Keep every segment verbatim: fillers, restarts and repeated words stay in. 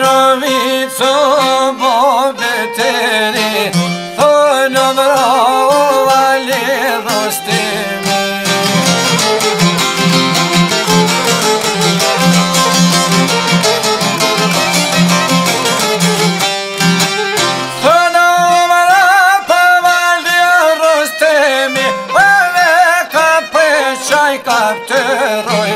Mitrovico bobeteri Thonë brava le Rostemi Thonë brava le Rostemi Vëve ka preqaj kapteroj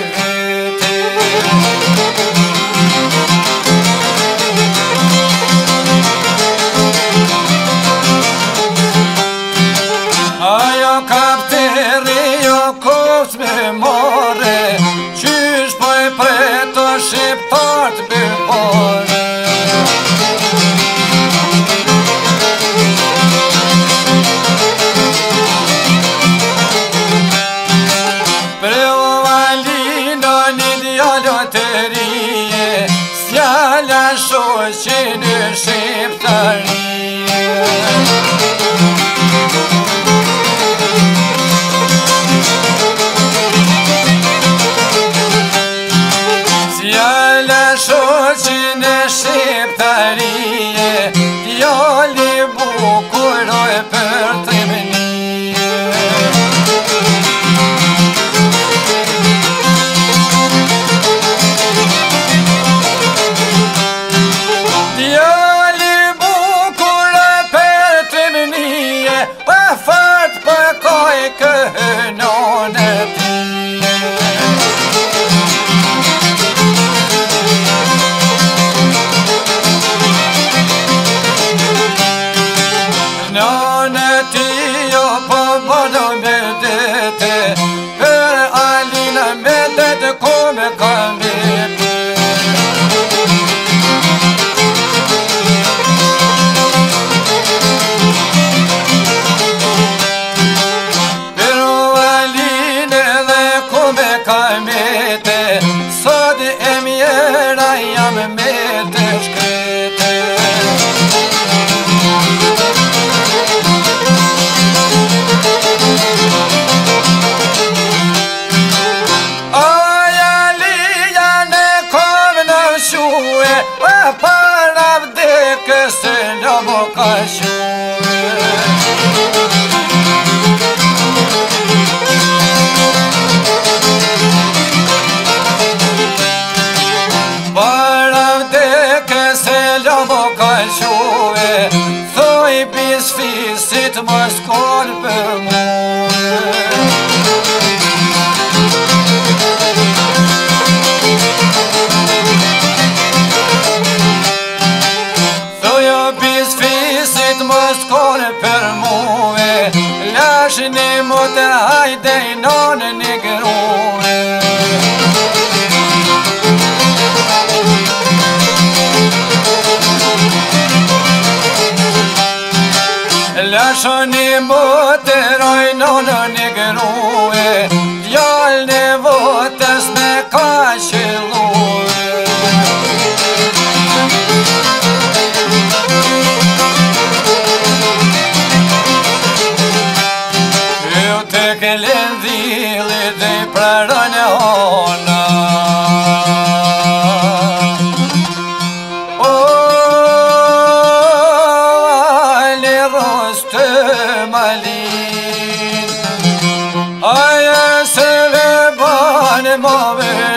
Ajo kapteri jo kos me more Qysh po e preto shqiptart bëpore Pre o valino një djaloterije Sjalla shoqin e shqiptarije Shoqin e shqiptarije Djali bukuroj për të mënije Djali bukuroj për të mënije Për fat për koj këhënon e tije Nënë ti jo po bodo me dete Për alina me dete kome ka me Për aline dhe kome ka me te Sot e mjera jam me te shkrete Para vdekë se në më ka shuë Para vdekë se në më ka shuë Thoj bis fisit më shkon për muë për muve Lashin e moter hajde i nonë një gruve Lashin e moter oj nonë një gruve Djall në votës me ka qëlluve Këllën dhili dhe i praron e hona O, ale Rostem-alin Aja se le bane move